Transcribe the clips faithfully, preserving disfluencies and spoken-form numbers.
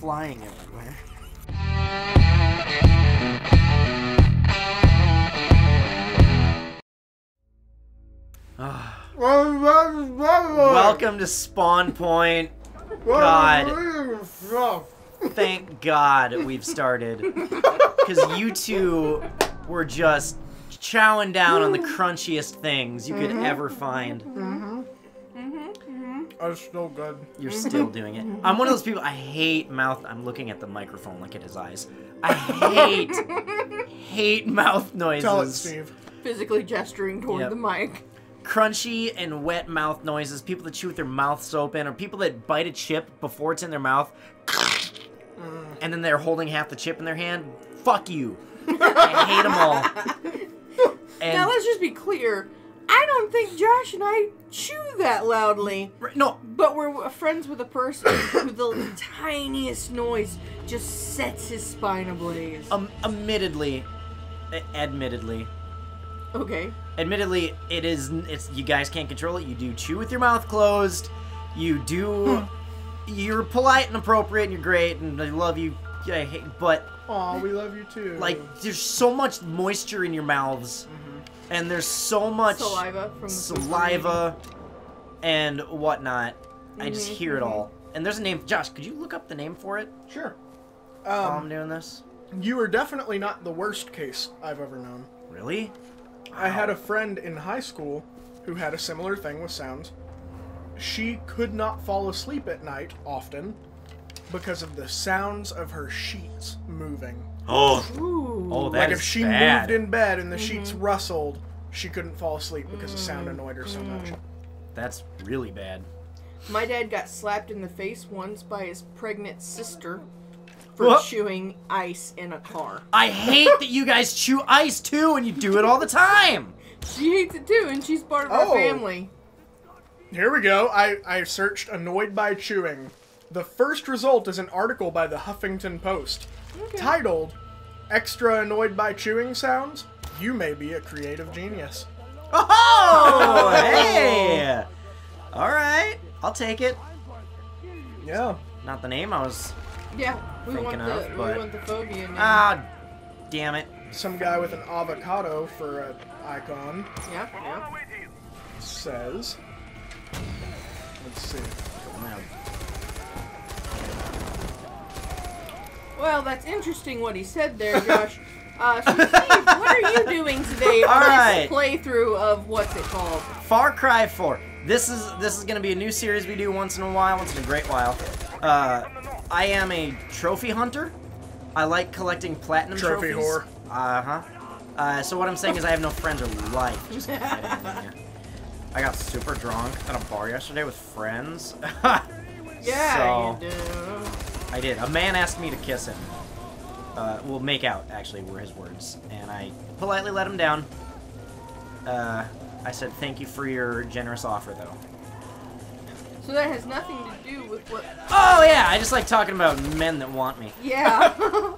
flying everywhere. Welcome to Spawn Point. God. Thank God we've started. Because you two were just chowing down on the crunchiest things you could mm-hmm. ever find. Mm-hmm. Mm-hmm. That's still good. You're still doing it. I'm one of those people, I hate mouth... I'm looking at the microphone, look at his eyes. I hate, hate mouth noises. Tell it, Steve. Physically gesturing toward yep. the mic. Crunchy and wet mouth noises, people that chew with their mouths open, or people that bite a chip before it's in their mouth, mm. and then they're holding half the chip in their hand. Fuck you. I hate them all. And now let's just be clear. I don't think Josh and I chew that loudly. No. But we're friends with a person who the tiniest noise just sets his spine ablaze. Um, admittedly, admittedly. Okay. Admittedly, it is. It's you guys can't control it. You do chew with your mouth closed. You do. You're polite and appropriate, and you're great, and I love you. I hate, but. Aw, we love you too. Like, there's so much moisture in your mouths, mm-hmm. and there's so much saliva from the saliva and whatnot. Mm-hmm. I just hear it all. And there's a name. Josh, could you look up the name for it? Sure. Um, While I'm doing this. You are definitely not the worst case I've ever known. Really? Wow. I had a friend in high school who had a similar thing with sounds. She could not fall asleep at night often because of the sounds of her sheets moving. Oh, Ooh. oh, that like is if she bad. moved in bed and the mm-hmm. sheets rustled, she couldn't fall asleep because mm. the sound annoyed her so mm. much. That's really bad. My dad got slapped in the face once by his pregnant sister for what? chewing ice in a car. I hate that you guys chew ice too, and you do it all the time. She hates it too, and she's part of oh. our family. Here we go. I, I searched annoyed by chewing. The first result is an article by the Huffington Post okay. titled, Extra Annoyed by Chewing Sounds? You may be a creative genius. Oh, hey! Alright, I'll take it. Yeah. Not the name I was yeah, we thinking want the, of, but... we want the phobia name. Ah, damn it. Some guy with an avocado for an icon. Yeah, yeah. Says... Let's see. Well, that's interesting what he said there, Josh. Uh, so Steve, what are you doing today on right. this playthrough of what's it called? Far Cry four. This is this is gonna be a new series we do once in a while, once in a great while. Uh, I am a trophy hunter. I like collecting platinum trophy trophies. whore. Uh huh. Uh, so what I'm saying is I have no friends or life. Just kidding. I got super drunk at a bar yesterday with friends. Yeah, so, you do. I did. A man asked me to kiss him. Uh, well, make out, actually, were his words. And I politely let him down. Uh, I said, thank you for your generous offer, though. So that has nothing to do with what... Oh, yeah! I just like talking about men that want me. Yeah.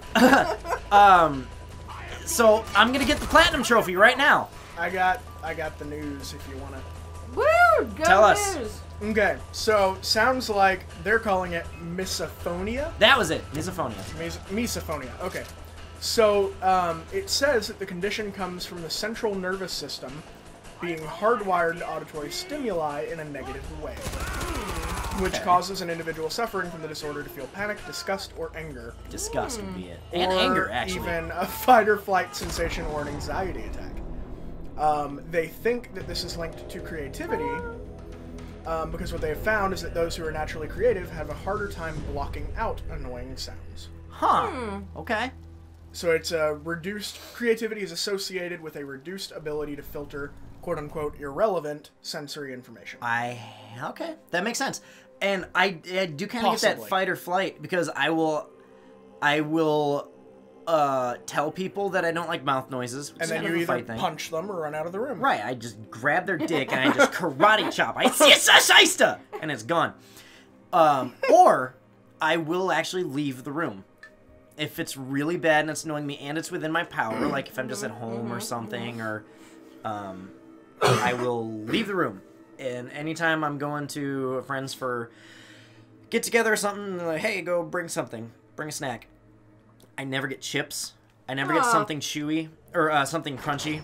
um, so, I'm gonna get the Platinum Trophy right now. I got I got the news if you want to... Woo! Go Tell news. us. Okay, so sounds like they're calling it misophonia. That was it, misophonia. Mis misophonia. Okay, so um, it says that the condition comes from the central nervous system being hardwired to auditory stimuli in a negative way, which okay. causes an individual suffering from the disorder to feel panic, disgust, or anger. Disgust would be it, and or anger actually. Even a fight or flight sensation or an anxiety attack. Um, they think that this is linked to creativity. Um, because what they have found is that those who are naturally creative have a harder time blocking out annoying sounds. Huh. Hmm. Okay. So it's a reduced... Creativity is associated with a reduced ability to filter, quote-unquote, irrelevant sensory information. I... Okay. That makes sense. And I, I do kind of get that fight or flight, because I will... I will... Uh, tell people that I don't like mouth noises. And then you either punch them or run out of the room. Right, I just grab their dick and I just karate chop. I see a and it's gone. Um, or I will actually leave the room. If it's really bad and it's annoying me and it's within my power, like if I'm just at home or something, or um, I will leave the room. And anytime I'm going to friends for get together or something. Like, hey, go bring something. Bring a snack. I never get chips. I never get Aw. something chewy or uh, something crunchy.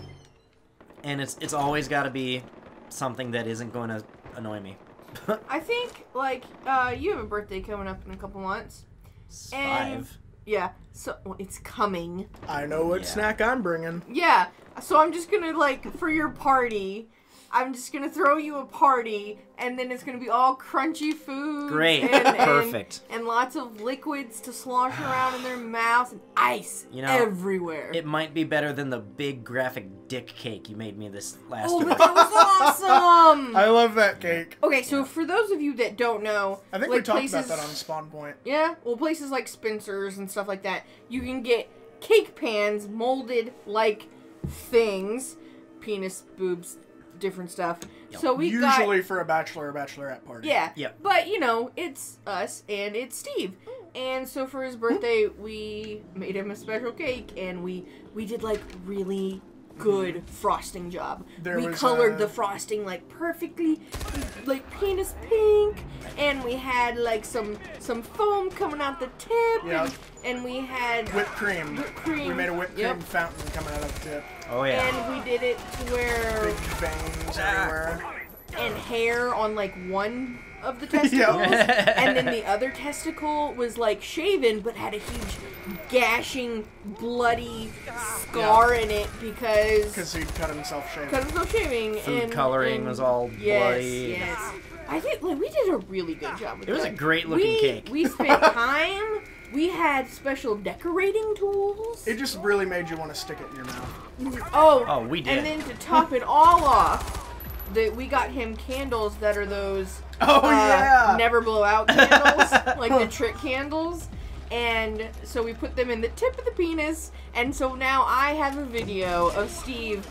And it's it's always got to be something that isn't going to annoy me. I think, like, uh, you have a birthday coming up in a couple months. It's And- Five. Yeah, so well, it's coming. I know what Yeah. snack I'm bringing. Yeah, so I'm just gonna, like, for your party, I'm just gonna throw you a party, and then it's gonna be all crunchy food. Great. And, and- Perfect. And, lots of liquids to slosh around in their mouths, and ice You know, everywhere. It might be better than the big graphic dick cake you made me this last oh, week. but that was awesome! I love that cake. Okay, so for those of you that don't know, I think like we talked places, about that on Spawn Point. Yeah, well, places like Spencer's and stuff like that, you can get cake pans molded like things, penis, boobs, different stuff. Yep. So we got Usually for a bachelor or bachelorette party. yeah, Yep. but you know, it's us and it's Steve. And so for his birthday, we made him a special cake, and we we did like really good frosting job. There we was, colored uh, the frosting like perfectly, like penis pink, and we had like some some foam coming out the tip, Yep. and, and we had Whipped cream. Whipped cream. We made a whipped Yep. cream fountain coming out of the tip. Oh, yeah. and we did it to where Big veins Ah. everywhere. and hair on like one of the testicles, and then the other testicle was like shaven but had a huge gashing bloody scar in it because Because he cut himself shaving. because himself shaving. Food and, coloring and- was all yes, bloody. Yes, I think like we did a really good job with It was that. a great looking we, cake. We spent time. We had special decorating tools. It just really made you want to stick it in your mouth. Oh, Oh, we did. And then to top it all off, the, we got him candles that are those Oh, uh, yeah! never blow out candles, like the trick candles. And so we put them in the tip of the penis, and so now I have a video of Steve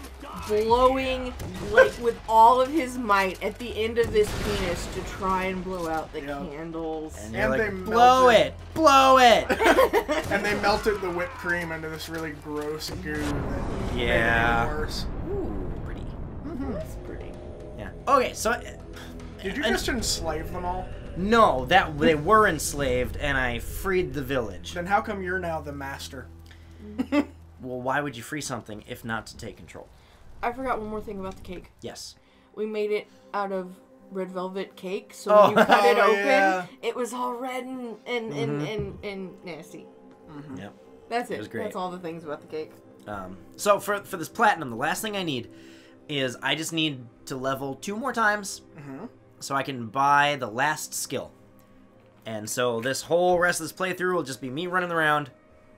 blowing like with all of his might at the end of this penis to try and blow out the Yeah. candles. And you're And like, they blow melted. it! Blow it! And they melted the whipped cream into this really gross goo that made it Yeah. even worse. Ooh, pretty. That's pretty. Yeah. Okay, so... uh, Did you and- just enslave them all? No, that they were enslaved, and I freed the village. Then how come you're now the master? Well, why would you free something if not to take control? I forgot one more thing about the cake. Yes. We made it out of red velvet cake, so Oh. when you cut it Oh, open, yeah. it was all red and and, and, Mhm. and, and nasty. Yep. That's it. was great. That's all the things about the cake. Um, so for for this platinum, the last thing I need is I just need to level two more times, Mm-hmm. so I can buy the last skill. And so this whole rest of this playthrough will just be me running around,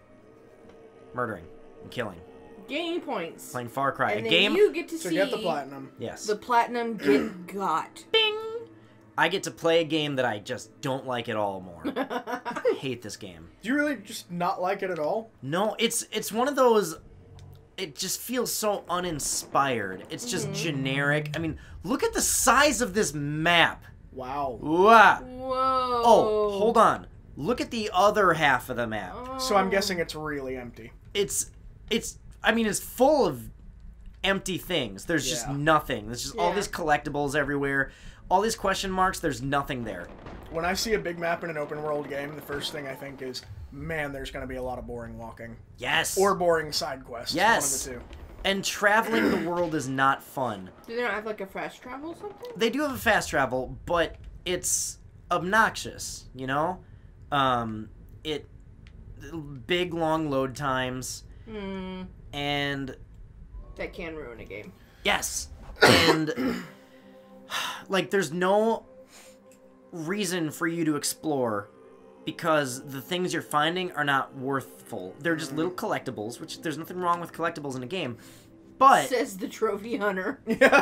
murdering and killing, Gaining points. playing Far Cry. and a then game. you get to So see get the platinum. Yes. the platinum get got. Bing. I get to play a game that I just don't like at all more. I hate this game. Do you really just not like it at all? No, it's it's one of those. It just feels so uninspired. It's just Mm-hmm. generic. I mean, look at the size of this map. Wow. Wow. Whoa. Oh, hold on. Look at the other half of the map. So I'm guessing it's really empty. It's it's. I mean, it's full of empty things. There's just Yeah. nothing. There's just all Yeah. these collectibles everywhere. All these question marks. There's nothing there. When I see a big map in an open world game, the first thing I think is, man, there's going to be a lot of boring walking. Yes. Or boring side quests. Yes. One of the two. And traveling the world is not fun. Do they not have like a fast travel or something? They do have a fast travel, but it's obnoxious, you know? Um, it big long load times Hmm. and That can ruin a game. yes. And like there's no reason for you to explore because the things you're finding are not worthful. They're just little collectibles, which there's nothing wrong with collectibles in a game. But Says the trophy hunter.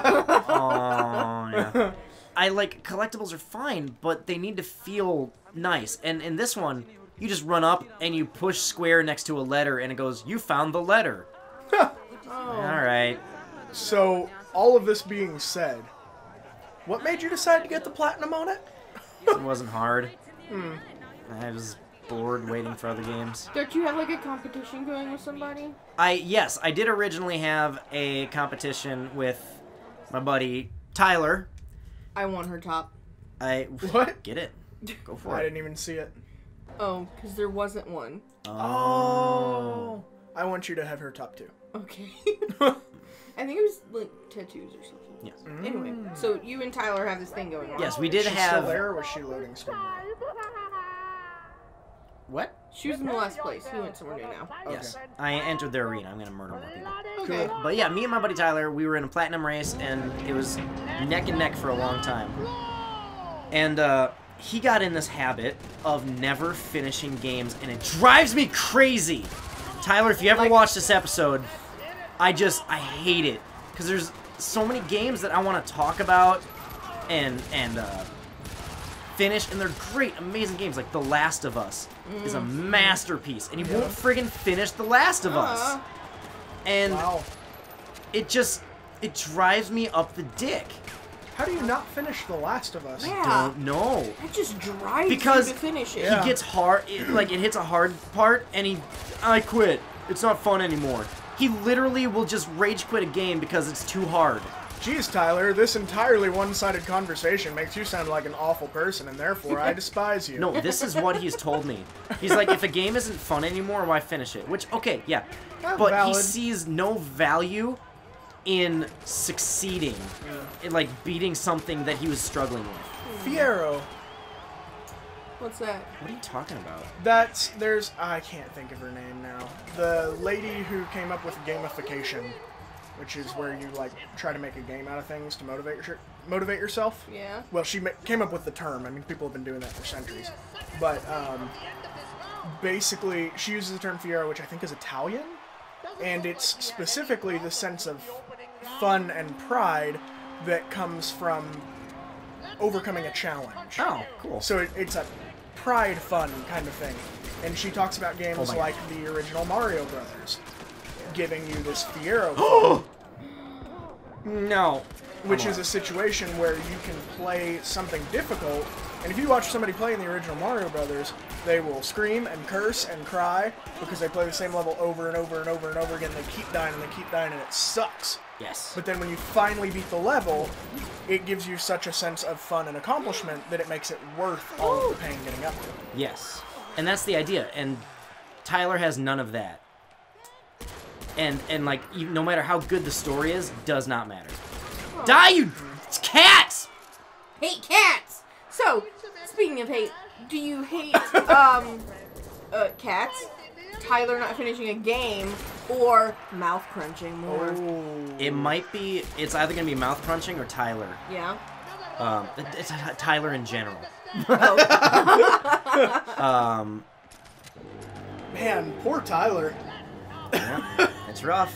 oh, yeah. I like collectibles are fine, but they need to feel nice. And in this one, you just run up and you push square next to a letter, and it goes, "You found the letter." Oh. All right. So, all of this being said, what made you decide to get the platinum on it? It wasn't hard. I was bored waiting for other games. Don't you have like a competition going with somebody? I yes, I did originally have a competition with my buddy Tyler. I want her top. I What? get it. Go for I it. didn't even see it. Oh, because there wasn't one. Oh. I want you to have her top two. Okay. I think it was like tattoos or something. Yes. Anyway, so you and Tyler have this thing going on. Yes, we did She's have. still there, or was she loading screen? What? She was in the last place. He went somewhere new now. Yes. I entered their arena. I'm gonna murder more people. Okay. But yeah, me and my buddy Tyler, we were in a platinum race, and it was neck and neck for a long time. And uh, he got in this habit of never finishing games, and it drives me crazy. Tyler, if you ever Like- watch this episode, I just I hate it because there's so many games that I want to talk about and and uh, finish, and they're great, amazing games. Like The Last of Us is a masterpiece, and he won't friggin' finish The Last of Us. Uh, And Wow. it just it drives me up the dick. How do you not finish The Last of Us? yeah. Don't know. That just drives Because you to finish it. Yeah. He gets hard, it, like it hits a hard part, and he, I quit. It's not fun anymore. He literally will just rage quit a game because it's too hard. Jeez, Tyler, this entirely one-sided conversation makes you sound like an awful person, and therefore I despise you. No, this is what he's told me. He's like, if a game isn't fun anymore, why finish it? Which, okay, yeah. Not But he valid. sees no value in succeeding, in like beating something that he was struggling with. Fiero. What's that? What are you talking about? That's, there's, I can't think of her name now. The lady who came up with gamification, which is where you, like, try to make a game out of things to motivate your, motivate yourself. Yeah. Well, she ma- came up with the term. I mean, people have been doing that for centuries. But, um, basically, she uses the term Fiero, which I think is Italian, and it's specifically the sense of fun and pride that comes from overcoming a challenge. Oh, cool. So it, it's a pride fun kind of thing. And she talks about games Oh my like the original Mario Brothers, giving you this Fiero fun, No. which Come is on. a situation where you can play something difficult, and if you watch somebody play in the original Mario Brothers, they will scream and curse and cry because they play the same level over and over and over and over again. They keep dying and they keep dying, and it sucks. Yes. But then when you finally beat the level, it gives you such a sense of fun and accomplishment that it makes it worth all of the pain getting up to it. Yes. And that's the idea. And Tyler has none of that. And, and like, you, no matter how good the story is, does not matter. Die, you cats! Hate cats! So, speaking of hate, do you hate, um, uh, cats? Tyler not finishing a game, or mouth crunching more? It might be, it's either going to be mouth crunching or Tyler. Yeah? Um, it- it's Tyler in general. Oh. Um, Man, poor Tyler. yeah, it's rough.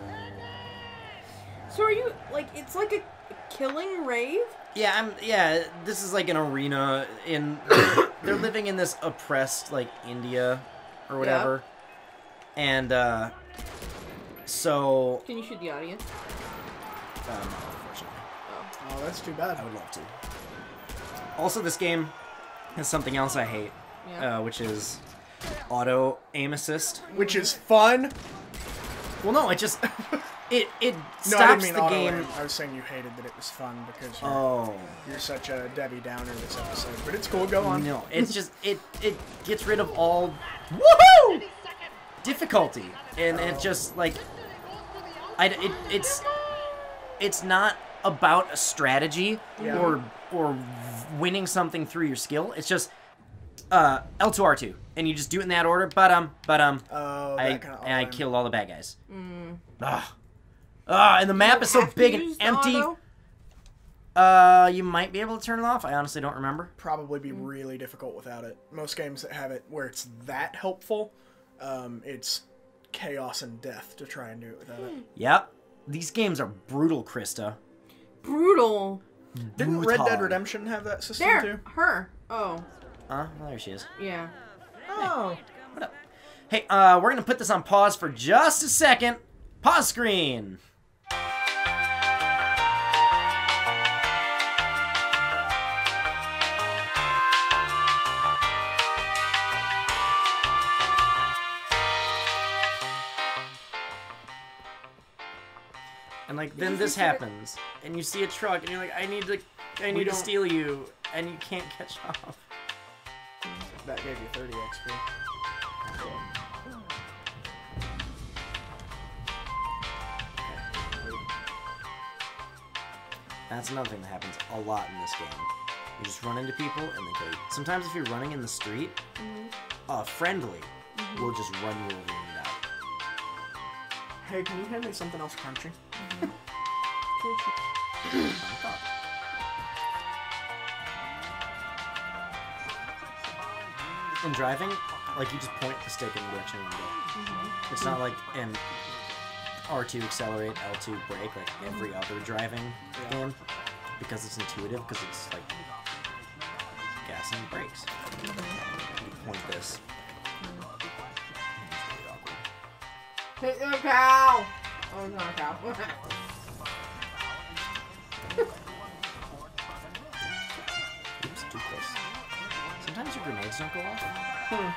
So are you, like, it's like a killing rave? Yeah, I'm. Yeah, this is like an arena in. They're living in this oppressed like India or whatever, and uh, so. Can you shoot the audience? Um, unfortunately, Oh, that's too bad. I would love to. Also, this game has something else I hate, Yeah. uh, which is auto aim assist. Which is fun. Well, no, it just it it No, I stops didn't mean the auto game. aim. I was saying you hated that it was fun because you're, Oh. you're such a Debbie Downer this episode. But it's cool. Go on. No, it's just it it gets rid of all woohoo difficulty, and it just like I it, it's it's not about a strategy Yeah. or or winning something through your skill. It's just uh L two R two, and you just do it in that order. But um, but um, Oh, I that kind of and I killed all the bad guys. Mm. Ugh. Ugh, and the map is so Have to big and use the empty. auto? Uh, you might be able to turn it off. I honestly don't remember. probably be really difficult without it. Most games that have it where it's that helpful, um, it's chaos and death to try and do it without it. Yep. These games are brutal, Krista. Brutal. Didn't Red Dead Brutal. Redemption have that system There, too? her. Oh, Uh, well, there she is. yeah. Oh. What up? Hey, uh, we're gonna put this on pause for just a second. Pause screen. And like then this happens, and you see a truck, and you're like, I need to, I need to don't- steal you, and you can't catch off. That gave you thirty X P. That's another thing that happens a lot in this game. You just run into people and they kill you. Sometimes if you're running in the street, Mm-hmm. uh, friendly Mm-hmm. will just run you over and die. Hey, can you hand me something else crunchy? In driving, like you just point the stick in the direction you go. Mm-hmm. It's not like in R two accelerate, L two brake, like every other driving Yeah. game, because it's intuitive, because it's like gas and brakes. You point this. It's really awkward. Hit the cow! Oh, it's not a cow. Oops, too close. Sometimes your grenades don't go off. Hmm.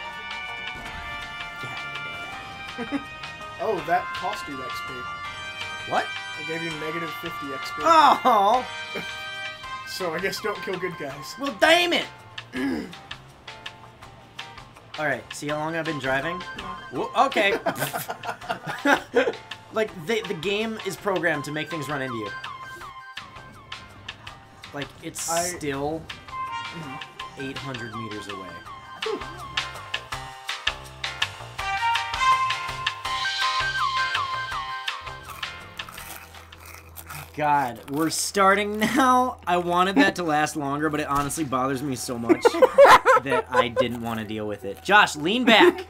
Yeah. Oh, that cost you X P. What? It gave you negative fifty X P. Oh! So I guess don't kill good guys. Well, damn it! Alright, see how long I've been driving? Whoa, okay. Like, the, the game is programmed to make things run into you. Like, it's I- still eight hundred meters away. God, we're starting now. I wanted that to last longer, but it honestly bothers me so much that I didn't want to deal with it. Josh, lean back.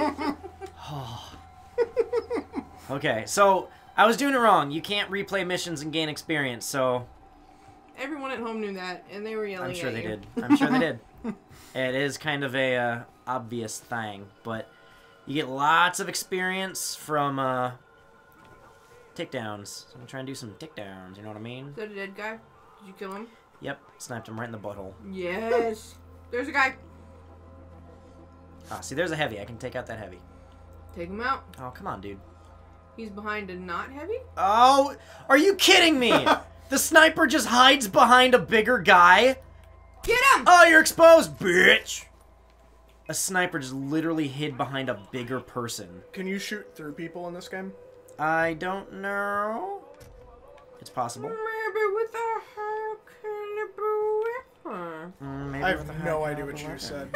Okay, so I was doing it wrong. You can't replay missions and gain experience, so Everyone at home knew that, and they were yelling I'm sure at they you. did. I'm sure they did. It is kind of a uh, obvious thing, but you get lots of experience from uh, takedowns. So I'm trying to do some takedowns, you know what I mean? Is that a dead guy? Did you kill him? Yep, sniped him right in the butthole. Yes. There's a guy. Ah, see, there's a heavy. I can take out that heavy. Take him out. Oh, come on, dude. He's behind a not heavy? Oh, are you kidding me? The sniper just hides behind a bigger guy? Get him! Oh, you're exposed, bitch! A sniper just literally hid behind a bigger person. Can you shoot through people in this game? I don't know. It's possible. Maybe with a high caliber weapon. Mm, maybe I with a have high no idea caliber what you weapon. said.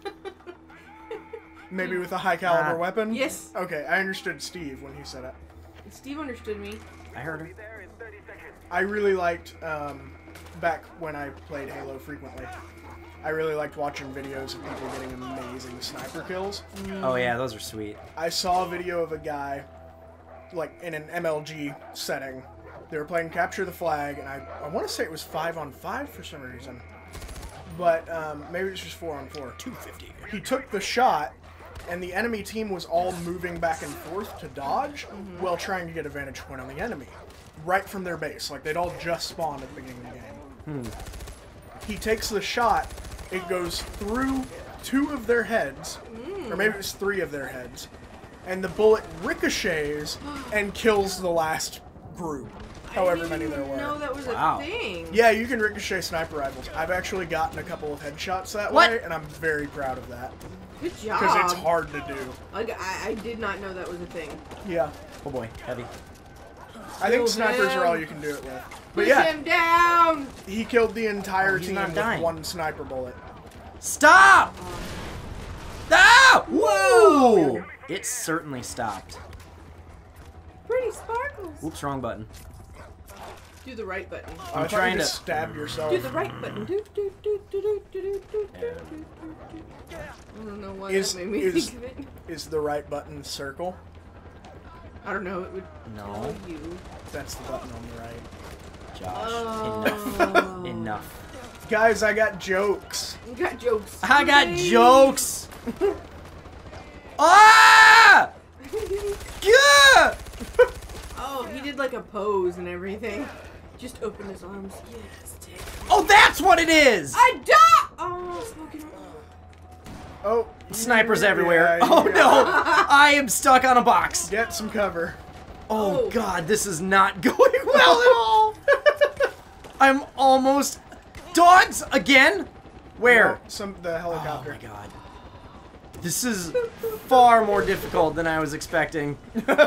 Maybe with a high caliber Uh, weapon? Yes. Okay, I understood Steve when he said it. Steve understood me. I heard her. I really liked, um, back when I played Halo frequently, I really liked watching videos of people getting amazing sniper kills. Oh yeah, those are sweet. I saw a video of a guy, like, in an M L G setting. They were playing Capture the Flag, and I, I want to say it was five on five for some reason. But, um, maybe it was just four on four. two fifty. He took the shot, and the enemy team was all moving back and forth to dodge while trying to get a vantage point on the enemy. Right from their base. Like, they'd all just spawned at the beginning of the game. Hmm. He takes the shot, it goes through two of their heads, or maybe it was three of their heads, and the bullet ricochets and kills the last group, however many there were. No, that was Wow. a thing. Yeah, you can ricochet sniper rifles. I've actually gotten a couple of headshots that What? way, and I'm very proud of that. Good job. Because it's hard to do. Like, I, I did not know that was a thing. Yeah. Oh boy, heavy. I think Kill snipers him. are all you can do it with. But Push yeah, him down! he killed the entire Oh, he's team not with dying. one sniper bullet. Stop! Ah! Whoa! It certainly stopped. Pretty sparkles. Oops, wrong button. Do the right button. I I'm thought trying you to- just stabbed yourself. Do the right button. Do, do, do, do, do, do, do, do, do, do, do. I don't know why Is- that made me is- think of it. Is the right button circle? I don't know. It would No, tell you. That's the button on the right. Josh. Oh. Enough. Enough. Guys, I got jokes. You got jokes. I got Yay. jokes! Ah! Yeah! Oh, he did like a pose and everything. Just opened his arms. Yes, take it. Oh, that's what it is! I died! Oh, smoking. Oh. Snipers yeah, everywhere. yeah. Oh no! I am stuck on a box. Get some cover. Oh Oh. god, this is not going well at all. I'm almost... Dogs! Again? Where? No, some the Oh helicopter. my god. This is far more difficult than I was expecting.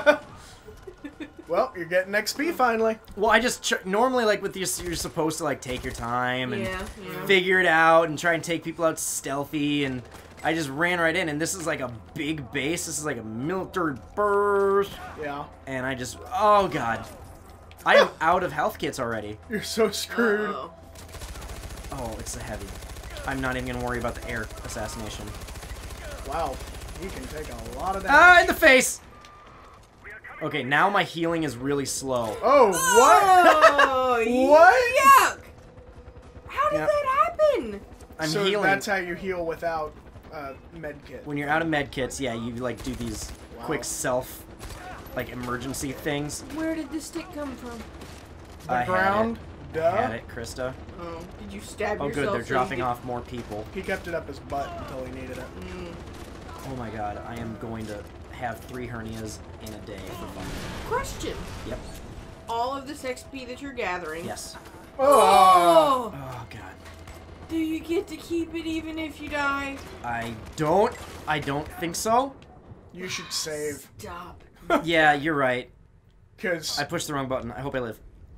Well, you're getting X P finally. Well, I just ch normally like with this, you're supposed to like take your time and Yeah, yeah. figure it out and try and take people out stealthy, and I just ran right in, and this is like a big base. This is like a military burst, Yeah. and I just oh god, I am out of health kits already. You're so screwed. Uh-oh. Oh, it's the heavy. I'm not even gonna worry about the air assassination. Wow. He can take a lot of Ah, damage. in the face. Okay, now my healing is really slow. Oh, what? Oh, What? Yuck! How did Yep. that happen? I'm so healing. that's how you heal without uh, med kit. When you're out of med kits, yeah, you like do these Wow. quick self, like emergency things. Where did the stick come from? The I had ground. I Duh. had it, Krista. Oh, did you stab Oh, yourself? good, they're so you dropping get- off more people. He kept it up his butt until he needed it. Mm. Oh my god, I am going to have three hernias in a day for fun. Question: Yep. all of this X P that you're gathering. Yes. Oh. Oh god. Do you get to keep it even if you die? I don't. I don't think so. You should save. Stop. Yeah, you're right. Because I pushed the wrong button. I hope I live.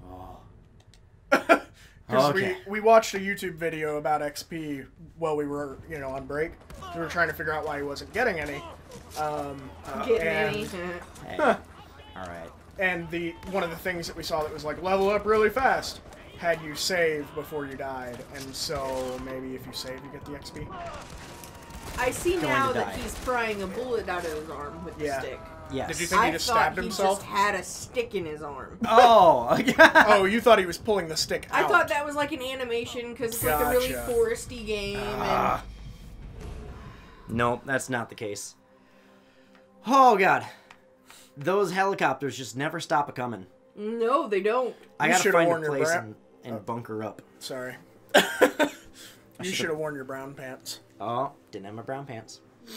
we, Okay. we watched a YouTube video about X P while we were, you know, on break. We were trying to figure out why he wasn't getting any. Um, uh, Getting and, any? Hey. Huh. All right. And the one of the things that we saw that was like level up really fast had you save before you died, and so maybe if you save, you get the X P. I see Going now to that die. he's prying a bullet out of his arm with Yeah. the stick. Yes. Did you think I he just thought stabbed he himself? just had a stick in his arm. Oh. Oh, you thought he was pulling the stick I out. thought that was like an animation because it's like a really Gotcha. foresty game. Ah. Nope, that's not the case. Oh god. Those helicopters just never stop a coming. and no, they don't. I You gotta should've find a worn your place bra- and, and bunker up. Sorry. you should've- should have worn your brown pants. Oh, didn't have my brown pants.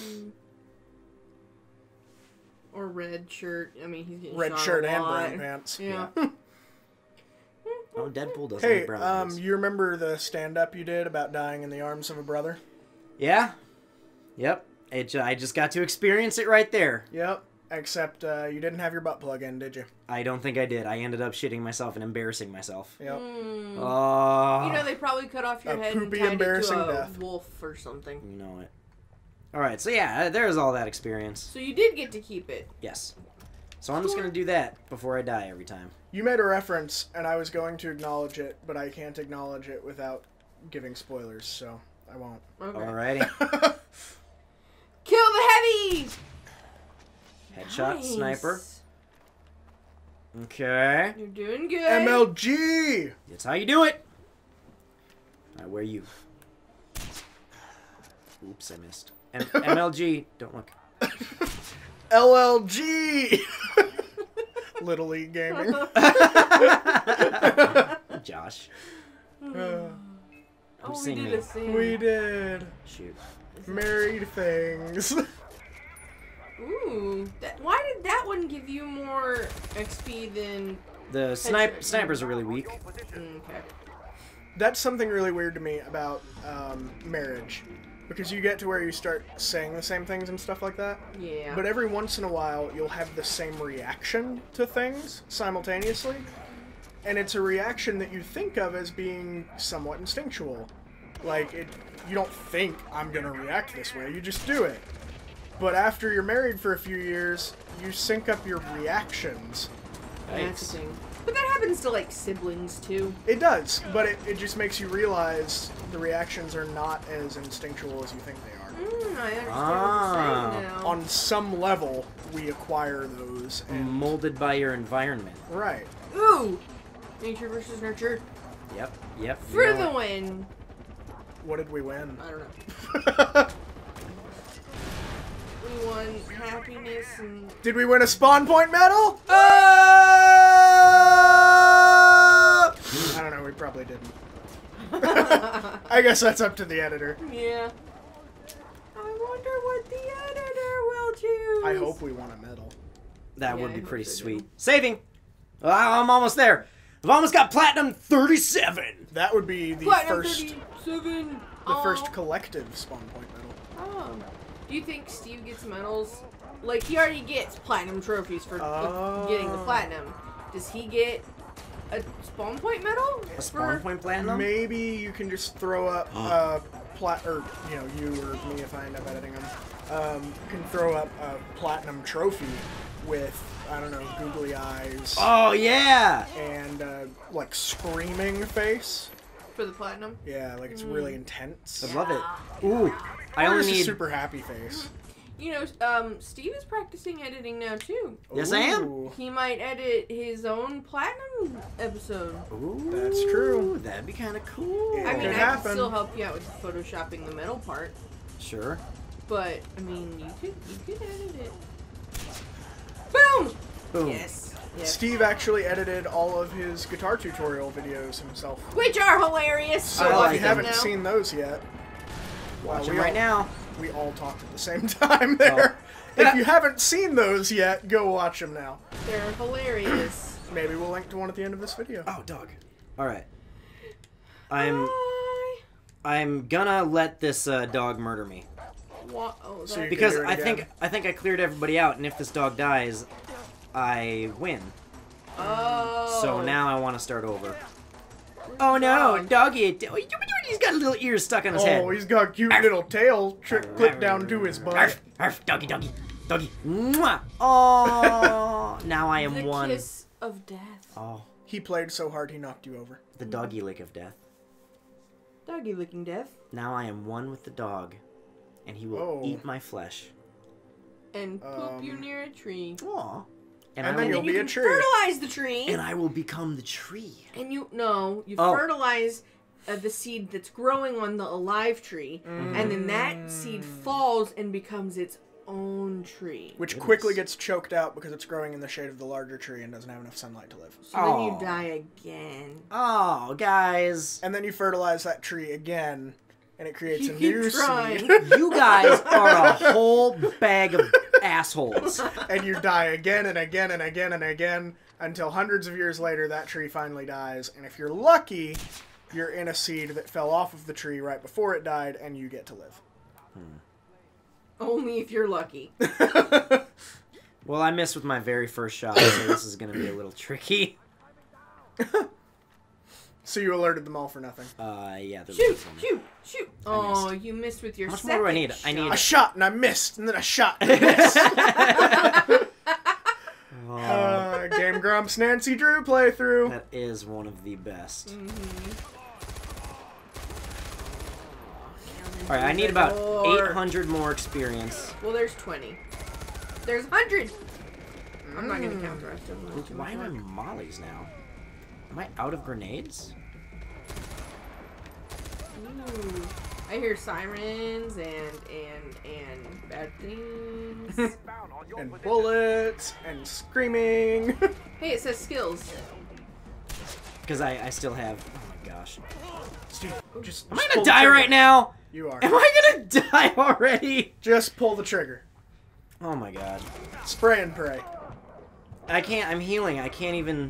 Or red shirt. I mean, he's getting Red shot shirt a and lot. brown pants. Yeah. Oh, Deadpool doesn't Hey, have brown um, pants. you remember the stand-up you did about dying in the arms of a brother? Yeah. Yep. It, ju- I just got to experience it right there. Yep. Except uh, you didn't have your butt plug in, did you? I don't think I did. I ended up shitting myself and embarrassing myself. Yep. Mm. Oh. You know, they probably cut off your A head and poopy, tied it embarrassing to a death. wolf or something. You know it. All right. So yeah, there's all that experience. So you did get to keep it. Yes. So I'm just gonna do that before I die every time. You made a reference, and I was going to acknowledge it, but I can't acknowledge it without giving spoilers, so I won't. Okay. Alrighty. Kill the heavy! Headshot, Nice. sniper. Okay. You're doing good. M L G! That's how you do it. Alright, where are you? Oops, I missed. M- MLG, don't look. L L G! Little League Gaming. Josh. Uh, Oh, we sing did me. a thing. we did. Shoot. Married things. Ooh. That, why did that one give you more X P than... The snipe Headshot. snipers are really weak. Mm, okay. That's something really weird to me about um, marriage. Because you get to where you start saying the same things and stuff like that. Yeah. But every once in a while, you'll have the same reaction to things simultaneously. And it's a reaction that you think of as being somewhat instinctual. Like, it, you don't think, I'm gonna react this way, you just do it. But after you're married for a few years, you sync up your reactions. That's Nice. the thing. But that happens to, like, siblings, too. It does, but it, it just makes you realize the reactions are not as instinctual as you think they are. Mm, I understand Ah. what you're saying now. On some level, we acquire those, and Molded by your environment. right. Ooh! Nature versus nurture. Yep, yep. you For know the it. win. What did we win? I don't know. We won happiness and... Did we win a spawn point medal? Ah! I don't know, we probably didn't. I guess that's up to the editor. Yeah. I wonder what the editor will choose. I hope we won a medal. That Yeah, would I be hope pretty so, sweet. too. Saving! Ah, I'm almost there. I've almost got platinum thirty-seven. That would be the Platinum first, thirty-seven. the Oh. first collective spawn point medal. Oh. Do you think Steve gets medals? Like, he already gets platinum trophies for Oh. getting the platinum. Does he get a spawn point medal? A spawn for- point platinum? Maybe you can just throw up uh, plat, or you know, you or me if I end up editing them, um, can throw up a platinum trophy with I don't know, googly eyes Oh, yeah! and uh, like screaming face. For the platinum? Yeah, like it's really intense. I love it. Ooh, I Or only just a need... super happy face. You know, um, Steve is practicing editing now, too. Yes, I am. Ooh, He might edit his own platinum episode. Ooh, That's true. That'd be kind of cool. Yeah. I mean, could I happen. can still help you out with photoshopping the metal part, Sure. but I mean, you could you could edit it. Boom! Boom. Yes. Yes. Steve actually edited all of his guitar tutorial videos himself. Which are hilarious. So I if like you them haven't now. seen those yet, Watch well, them we right all- now. we all talked at the same time there. Yeah. If you haven't seen those yet, go watch them now. They're hilarious. Maybe we'll link to one at the end of this video. Oh, dog. All right. I'm Hi. I'm gonna let this uh, dog murder me What? Oh, So you that- because do it I again. think I think I cleared everybody out, and if this dog dies, I win. oh. So now I want to start over. Oh no, doggy! He's got little ears stuck on his head. Oh, he's got a cute little tail trick clipped down to his butt. Arf, arf, doggy, doggy, doggy. Mwah. Oh, now I am the one. kiss of death. Oh, He played so hard he knocked you over. the doggy lick of death. Doggy licking death. Now I am one with the dog, and he will Oh. eat my flesh. And poop you Um, near a tree. Aw. And, And I then will, you'll you be a can tree. fertilize the tree. and I will become the tree. And you no, you Oh. fertilize uh, the seed that's growing on the alive tree, and then that seed falls and becomes its own tree. Which Goodness. quickly gets choked out because it's growing in the shade of the larger tree and doesn't have enough sunlight to live. So then you Aw. die again. Oh, guys. And then you fertilize that tree again, and it creates You a keep new trying. seed. You guys are a whole bag of assholes. And you die again and again and again and again until hundreds of years later that tree finally dies. And if you're lucky, you're in a seed that fell off of the tree right before it died, and you get to live. Only if you're lucky. Well, I missed with my very first shot, so this is going to be a little tricky. So you alerted them all for nothing. Uh, yeah. there Shoot! was one. Shoot! Shoot! Oh, you missed with your How much second more do I need? I shot. need- I shot and I missed, and then I shot and I missed. Oh, uh, Game Grumps Nancy Drew playthrough. that is one of the best. All right, I need about Door. eight hundred more experience. Well, there's twenty. There's one hundred! I'm not gonna count the rest of them. Too Why much am I work. mollies now? Am I out of grenades? Ooh. I hear sirens and and and bad things. And bullets and screaming. Hey, it says skills. Because I, I still have... Oh my gosh. Steve, just, Am just I pull gonna the die trigger. right now? You are. Am I gonna die already? Just pull the trigger. Oh my god. Spray and pray. I can't... I'm healing. I can't even...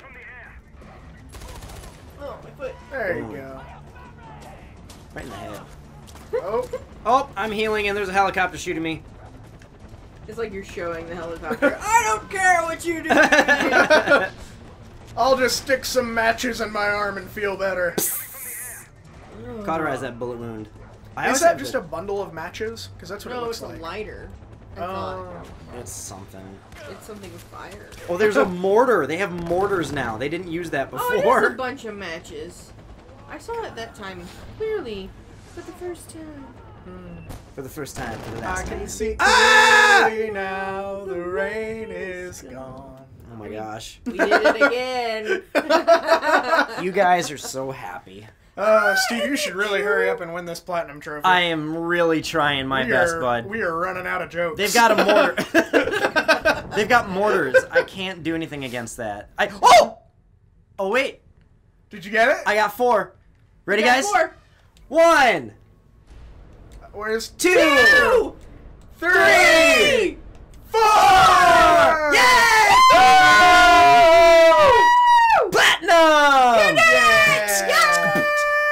Oh, my foot. There you Boom. go. Right in the head. Oh, Oh, I'm healing and there's a helicopter shooting me. It's like you're showing the helicopter. I don't care what you do. to me." I'll just stick some matches in my arm and feel better. Cauterize that bullet wound. I Is always that have just to- a bundle of matches? Because that's what it No, looks it's a like. lighter. I Oh. thought. It's something. It's something with fire. Oh, there's a mortar. They have mortars now. They didn't use that Oh, it is before. a bunch of matches. I saw it that time clearly for the first time. For the first time. For the I last can time. see Ah! clearly now the rain is gone. Oh my gosh. We did it again. You guys are so happy. Uh, Steve, you should really hurry up and win this platinum trophy. I am really trying my we best, are, bud. We are running out of jokes. They've got a mortar. They've got mortars. I can't do anything against that. I oh oh wait. Did you get it? I got four. Ready, Yeah, guys? four. One, Where's two, Two. three, four? Yay! Platinum!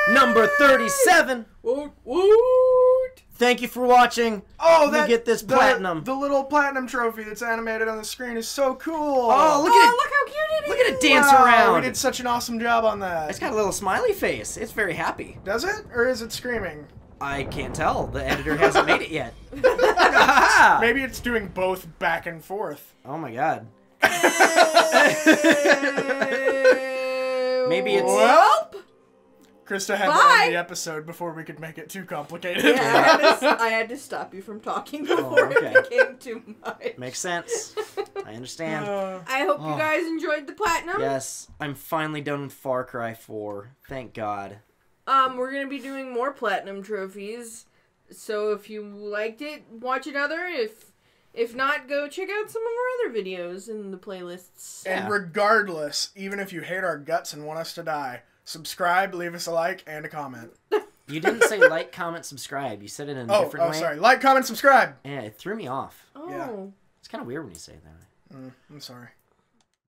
number thirty-seven. Woot woot. Thank you for watching. Oh, We that get this the- platinum. The, little platinum trophy that's animated on the screen is so cool. Oh, look Oh, at it. look how cute it is. Look at it dance Wow, around. We did such an awesome job on that. It's got a little smiley face. It's very happy. Does it, or is it screaming? I can't tell. The editor hasn't made it yet. Ah! Maybe it's doing both back and forth. Oh my god. Maybe it's. Well, Krista had to Bye. end the episode before we could make it too complicated. Yeah, I, had to, I had to stop you from talking before Oh, okay. it became too much. Makes sense. I understand. Uh, I hope Oh. you guys enjoyed the platinum. Yes, I'm finally done with Far Cry four. Thank God. Um, we're gonna be doing more platinum trophies. So if you liked it, watch another. If if not, go check out some of our other videos in the playlists. Yeah. And regardless, even if you hate our guts and want us to die, subscribe, leave us a like, and a comment. You didn't say like, comment, subscribe. You said it in a Oh, different oh, way. sorry. Like, comment, subscribe. Yeah, it threw me off. Oh. Yeah. It's kind of weird when you say it that way. Mm, I'm sorry.